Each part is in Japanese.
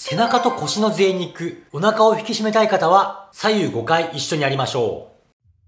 背中と腰の贅肉、お腹を引き締めたい方は左右5回一緒にやりましょう。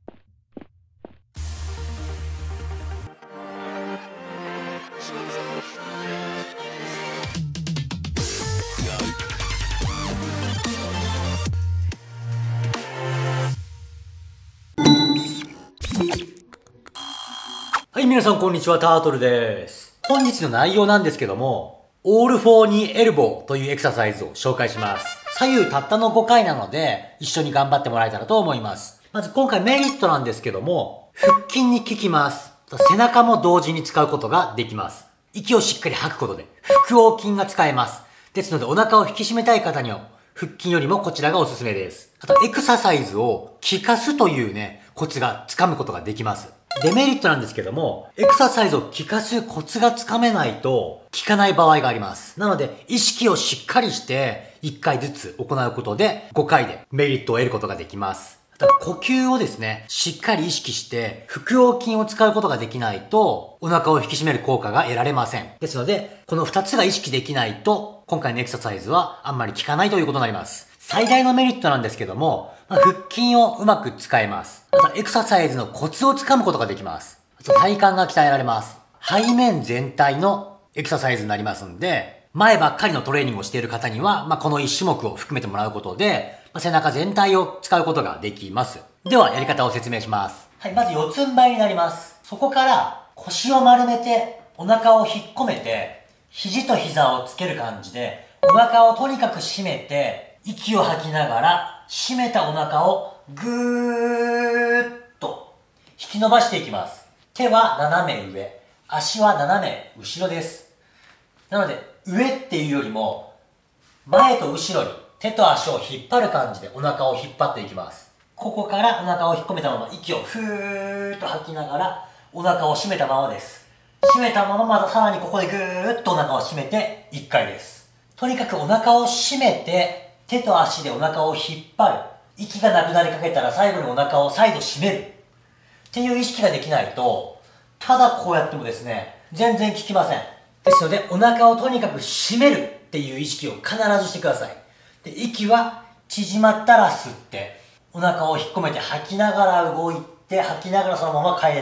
はい、皆さんこんにちは、タートルです。本日の内容なんですけども、オールフォーニーエルボーというエクササイズを紹介します。左右たったの5回なので、一緒に頑張ってもらえたらと思います。まず今回メリットなんですけども、腹筋に効きます。背中も同時に使うことができます。息をしっかり吐くことで、腹横筋が使えます。ですのでお腹を引き締めたい方には、腹筋よりもこちらがおすすめです。あとエクササイズを効かすというね、コツがつかむことができます。デメリットなんですけども、エクササイズを効かすコツがつかめないと効かない場合があります。なので、意識をしっかりして1回ずつ行うことで5回でメリットを得ることができます。あと呼吸をですね、しっかり意識して腹横筋を使うことができないとお腹を引き締める効果が得られません。ですので、この2つが意識できないと今回のエクササイズはあんまり効かないということになります。最大のメリットなんですけども、腹筋をうまく使えます。あとエクササイズのコツをつかむことができます。あと体幹が鍛えられます。背面全体のエクササイズになりますんで、前ばっかりのトレーニングをしている方には、この1種目を含めてもらうことで、背中全体を使うことができます。では、やり方を説明します。はい、まず四つん這いになります。そこから腰を丸めて、お腹を引っ込めて、肘と膝をつける感じで、お腹をとにかく締めて、息を吐きながら、締めたお腹をぐーっと引き伸ばしていきます。手は斜め上、足は斜め後ろです。なので、上っていうよりも、前と後ろに手と足を引っ張る感じでお腹を引っ張っていきます。ここからお腹を引っ込めたまま息をふーっと吐きながらお腹を締めたままです。締めたまままたさらにここでぐーっとお腹を締めて1回です。とにかくお腹を締めて手と足でお腹を引っ張る。息がなくなりかけたら最後にお腹を再度締める。っていう意識ができないと、ただこうやってもですね、全然効きません。ですので、お腹をとにかく締めるっていう意識を必ずしてください。で、息は縮まったら吸って、お腹を引っ込めて吐きながら動いて、吐きながらそのまま帰って、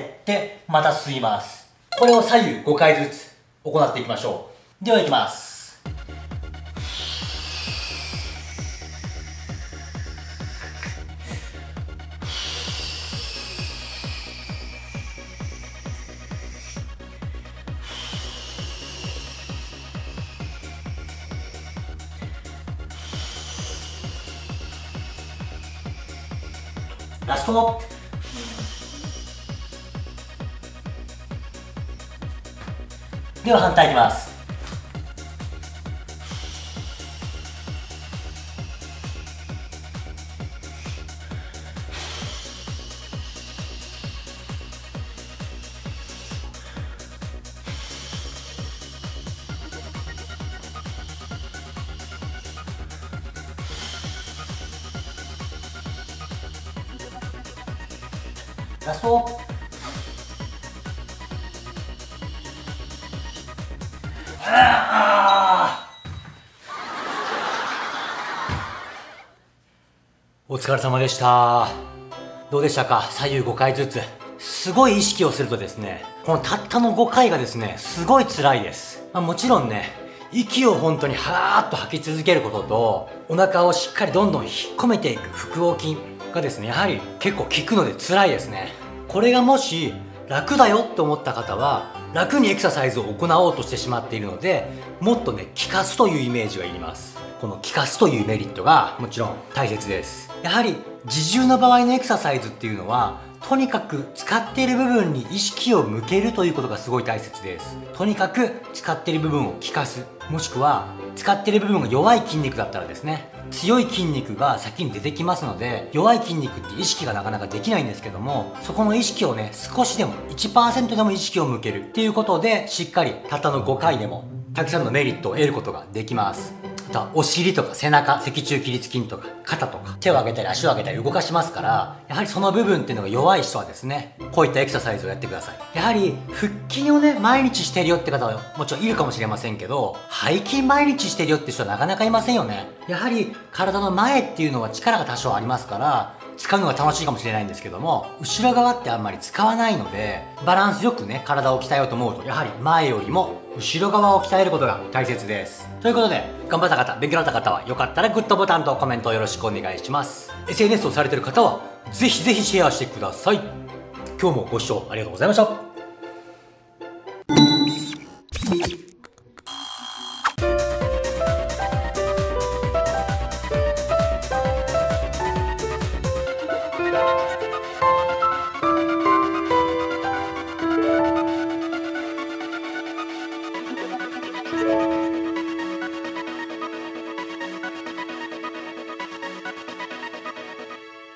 また吸います。これを左右5回ずつ行っていきましょう。では行きます。ラスト。では反対いきます。ラスト。お疲れ様でした。どうでしたか？左右5回ずつ。すごい意識をするとですね、このたったの5回がですね、すごい辛いです。もちろんね、息を本当にはーっと吐き続けることと、お腹をしっかりどんどん引っ込めていく腹横筋がですね、やはり結構効くので辛いですね。これがもし楽だよって思った方は、楽にエクササイズを行おうとしてしまっているので、もっとね、効かすというイメージがいります。この効かすというメリットがもちろん大切です。やはり自重の場合のエクササイズっていうのは、とにかく使っている部分に意識を向けるということがすごい大切です。とにかく使っている部分を効かす、もしくは使っている部分が弱い筋肉だったらですね、強い筋肉が先に出てきますので、弱い筋肉って意識がなかなかできないんですけども、そこの意識をね、少しでも 1% でも意識を向けるっていうことで、しっかりたったの5回でもたくさんのメリットを得ることができます。 お尻とか背中、脊柱起立筋とか肩とか手を上げたり足を上げたり動かしますから、やはりその部分っていうのが弱い人はですね、こういったエクササイズをやってください。やはり腹筋をね、毎日してるよって方はもちろんいるかもしれませんけど、背筋毎日してるよって人はなかなかいませんよね。やはり体の前っていうのは力が多少ありますから、使うのが楽しいかもしれないんですけども、後ろ側ってあんまり使わないので、バランスよくね、体を鍛えようと思うと、やはり前よりも後ろ側を鍛えることが大切です。ということで、頑張った方、勉強になった方は、よかったらグッドボタンとコメントをよろしくお願いします。SNS をされてる方は、ぜひぜひシェアしてください。今日もご視聴ありがとうございました。